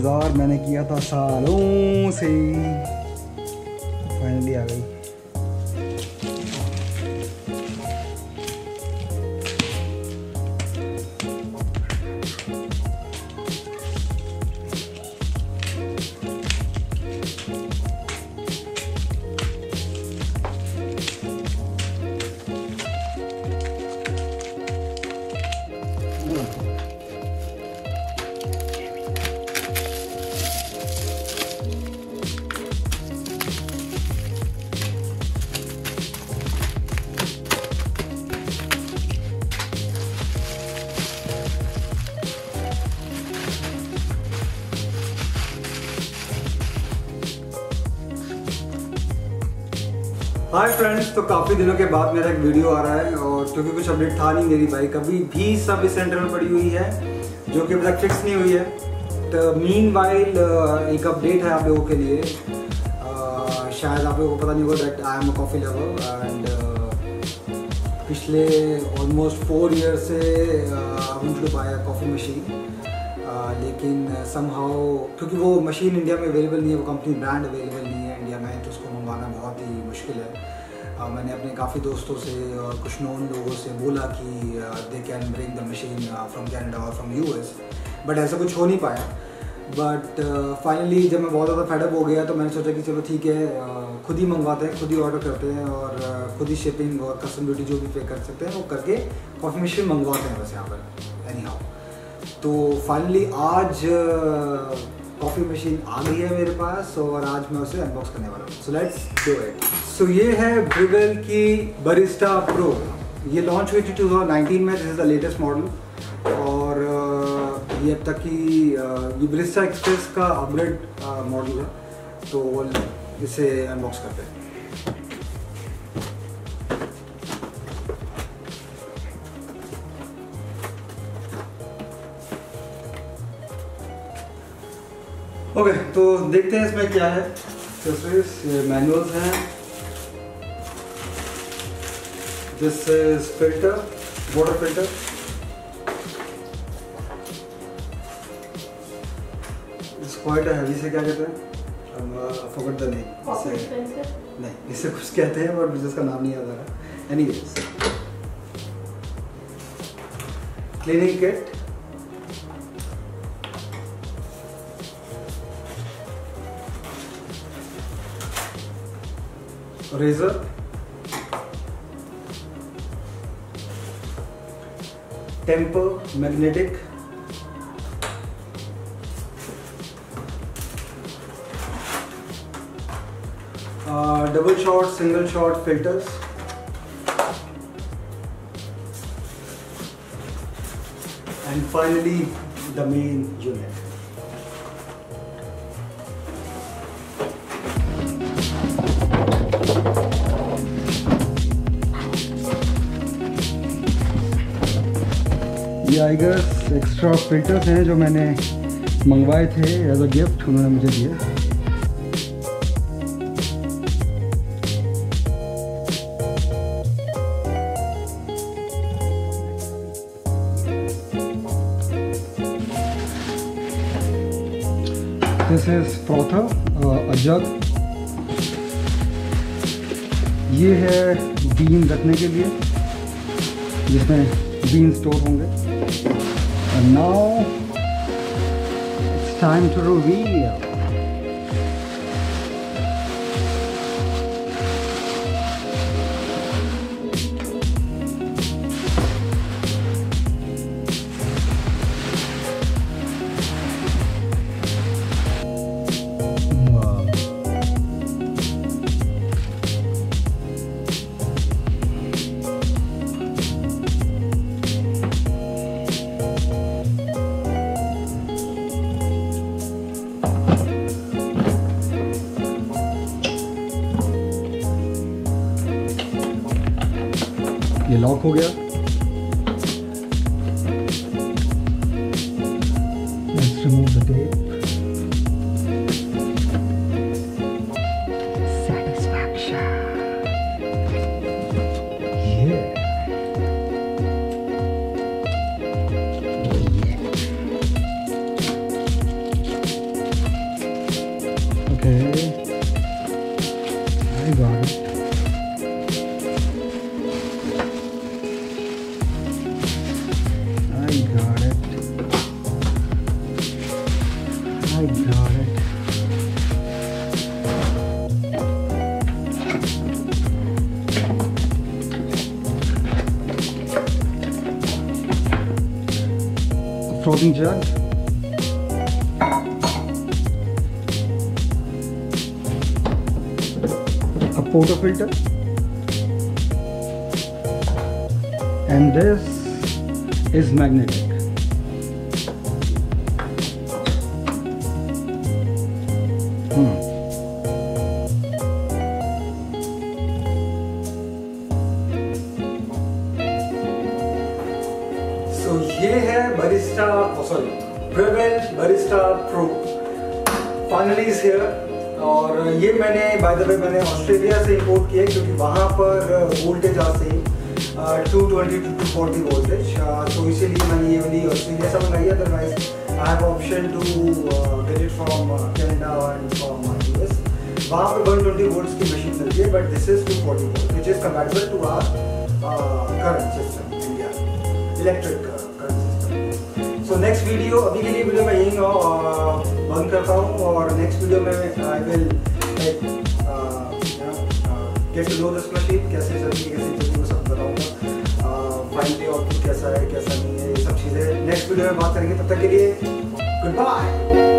इंतज़ार मैंने किया था सालों से, फाइनली आ गई। हाय फ्रेंड्स, तो काफ़ी दिनों के बाद मेरा एक वीडियो आ रहा है और क्योंकि कुछ अपडेट था नहीं, मेरी बाइक अभी भी सर्विस सेंटर में पड़ी हुई है जो कि अभी तक फिक्स नहीं हुई है। तो मीनवाइल एक अपडेट है आप लोगों के लिए। शायद आप लोगों को पता नहीं होगा that I am a coffee lover and पिछले ऑलमोस्ट 4 ईयर से I want to buy a coffee machine, लेकिन समहाउ क्योंकि वो मशीन इंडिया में अवेलेबल नहीं है, वो कंपनी ब्रांड अवेलेबल नहीं है इंडिया में, तो उसको मंगवाना बहुत ही मुश्किल है। मैंने अपने काफ़ी दोस्तों से और कुछ नोन लोगों से बोला कि they can bring the machine from Canada और फ्रॉम यूएस, बट ऐसा कुछ हो नहीं पाया। बट फाइनली जब मैं बहुत ज़्यादा फेडअप हो गया तो मैंने सोचा कि चलो ठीक है, खुद ही मंगवाते हैं, खुद ही ऑर्डर करते हैं और खुद ही शिपिंग और कस्टम ड्यूटी जो भी पे कर सकते हैं वो करके कॉफ़ी मशीन मंगवाते हैं बस यहाँ पर एनी हाउ। तो फाइनली आज कॉफ़ी मशीन आ गई है मेरे पास और आज मैं उसे अनबॉक्स करने वाला हूँ। So let's do it. So ये है ब्रिवेल की बरिस्टा प्रो। ये लॉन्च हुई थी 2019 में। This is the latest model और ये अब तक की ये बरिस्टा एक्सप्रेस का अपग्रेड मॉडल है, तो इसे अनबॉक्स करते हैं। ओके, तो देखते हैं इसमें क्या है। ये मैनुअल्स हैं, this is filter, water filter, quite heavy से क्या कहते हैं, फॉरगॉट द नेम, नहीं इसे कुछ कहते हैं और मुझे इसका नाम नहीं याद आ रहा। Anyways, cleaning kit, razor, tamper magnetic, double shot, single shot filters, and finally the main unit. ये आई गेस एक्स्ट्रा फिल्टर्स हैं जो मैंने मंगवाए थे एज अ गिफ्ट, उन्होंने मुझे दिए। This is frother, a jug. ये है बीन रखने के लिए जिसमें बीन स्टोर होंगे। And now it's time to reveal. ये लॉक हो गया। Let's remove the tape. Satisfaction. Yeah. Yeah. Okay, I got it. I got it. Frothing jug. A portafilter. And this is magnetic. So ये है Breville Barista Pro. Finally is here. और ये मैंने by the way मैंने Australia से import किया क्योंकि वहाँ पर वोल्टेज आते हैं 220 to 240 वोल्टेज, तो इसीलिए मैंने ये वाली ऑस्ट्रेलिया से मंगाई है. Otherwise I have option to get it from Canada and from US. वहाँ पर 120 वोल्ट्स की मशीन मिलती है, but this is 240 volt which is compatible to our current system India electric current system. So next video, अभी के लिए video मैं यहीं बंद करता हूँ, और नेक्स्ट वीडियो में I will get to know this machine, कैसे चलती है, कैसे चलती है, सब बताऊँगा. फाइनली आउटपुट कैसा है, कैसा नहीं है, ये सब चीज़ें नेक्स्ट वीडियो में बात करेंगे. तब तक के लिए गुड बाय.